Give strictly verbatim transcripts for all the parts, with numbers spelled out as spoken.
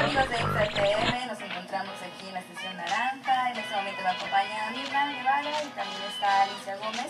amigos de Extra T M, nos encontramos aquí en la estación Naranja. En este momento me acompaña Mirna Guevara y también está Alicia Gómez.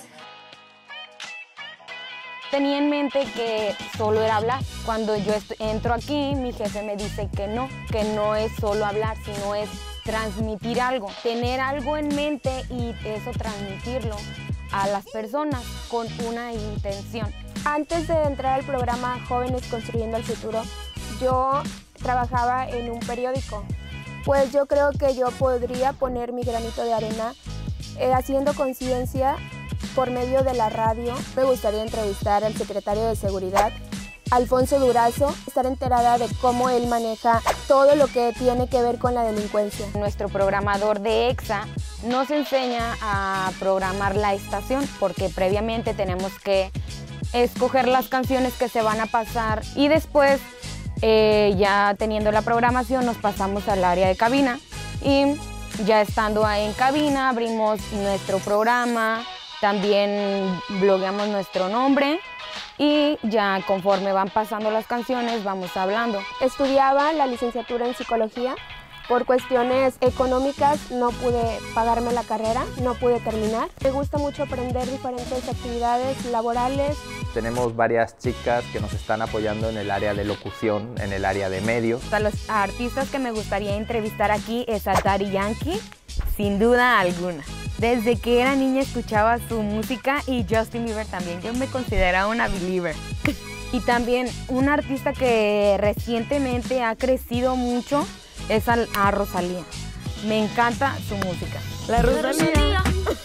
Tenía en mente que solo era hablar. Cuando yo entro aquí, mi jefe me dice que no, que no es solo hablar, sino es transmitir algo, tener algo en mente y eso transmitirlo a las personas con una intención. Antes de entrar al programa Jóvenes Construyendo el Futuro, yo trabajaba en un periódico. Pues yo creo que yo podría poner mi granito de arena eh, haciendo conciencia por medio de la radio. Me gustaría entrevistar al secretario de Seguridad, Alfonso Durazo, estar enterada de cómo él maneja todo lo que tiene que ver con la delincuencia. Nuestro programador de EXA nos enseña a programar la estación porque previamente tenemos que escoger las canciones que se van a pasar y después, eh, ya teniendo la programación, nos pasamos al área de cabina y ya estando ahí en cabina abrimos nuestro programa, también blogueamos nuestro nombre y ya conforme van pasando las canciones vamos hablando. Estudiaba la licenciatura en psicología. Por cuestiones económicas no pude pagarme la carrera, no pude terminar. Me gusta mucho aprender diferentes actividades laborales. Tenemos varias chicas que nos están apoyando en el área de locución, en el área de medios. A los artistas que me gustaría entrevistar aquí es a Daddy Yankee, sin duda alguna. Desde que era niña escuchaba su música y Justin Bieber también. Yo me consideraba una believer. Y también un artista que recientemente ha crecido mucho es a, a Rosalía. Me encanta su música. La Rosalía.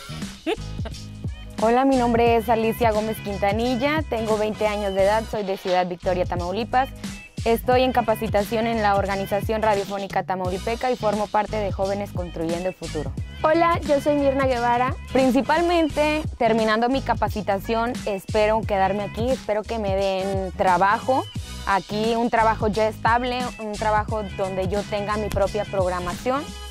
Hola, mi nombre es Alicia Gómez Quintanilla, tengo veinte años de edad, soy de Ciudad Victoria, Tamaulipas. Estoy en capacitación en la Organización Radiofónica Tamaulipeca y formo parte de Jóvenes Construyendo el Futuro. Hola, yo soy Mirna Guevara. Principalmente, terminando mi capacitación, espero quedarme aquí, espero que me den trabajo. Aquí un trabajo ya estable, un trabajo donde yo tenga mi propia programación.